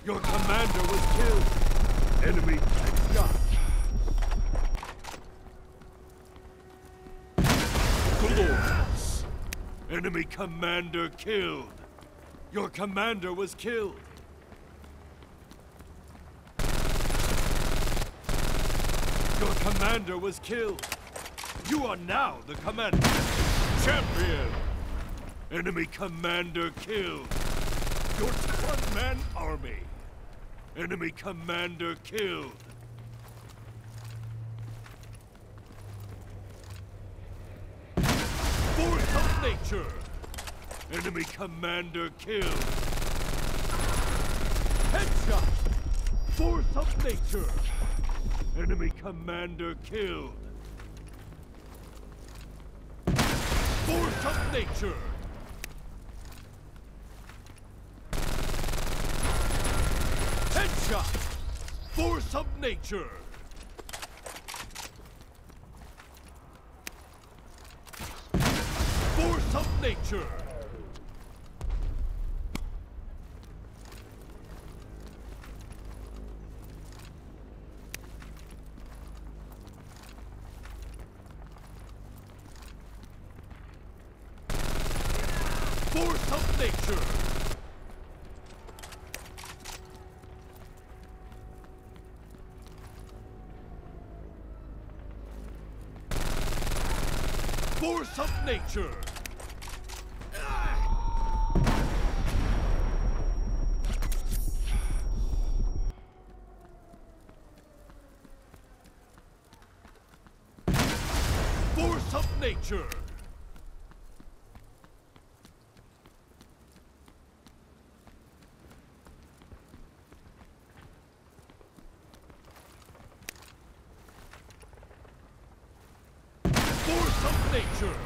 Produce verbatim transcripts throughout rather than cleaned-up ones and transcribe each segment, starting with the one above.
Your commander was killed. Enemy headshot. Glorious. Enemy commander killed. Your commander was killed. Your commander was killed. You are now the commander. Champion. Enemy commander killed. Your one-man army. Enemy commander killed. Force of nature. Enemy commander killed. Headshot. Force of nature. Enemy commander killed. Force of nature. Headshot! Force of nature! Force of nature! Force of nature! Force of nature! Force of nature! Force of nature!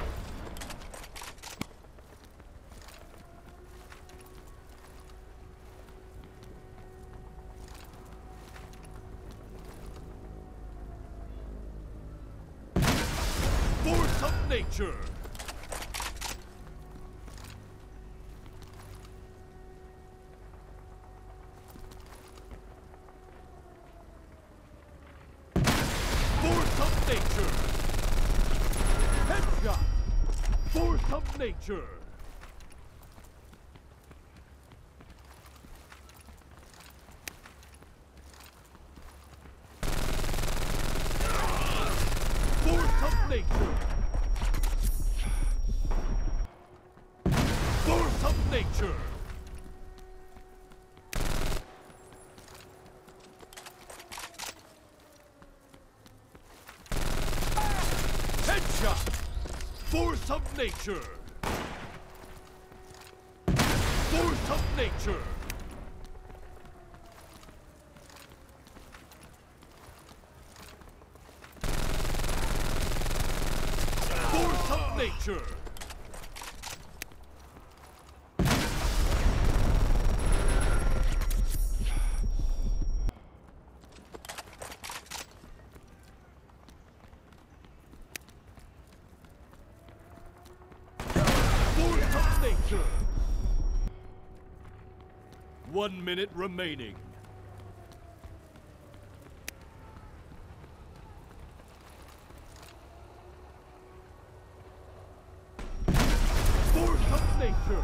Force of nature! Force of nature! Headshot! Force of nature! Force of nature! Force of nature! Headshot! Force of nature! Force of nature! Force of nature! Force of nature! One minute remaining. Force of nature!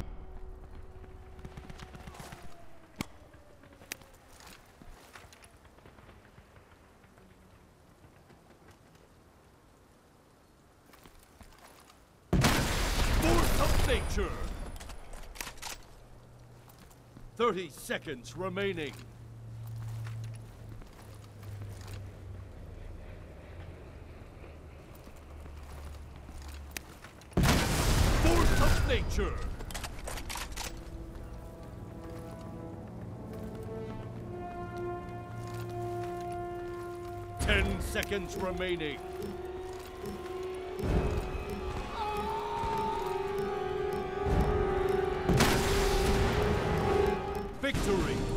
Force of nature! Thirty seconds remaining. Force of nature! Ten seconds remaining. Victory!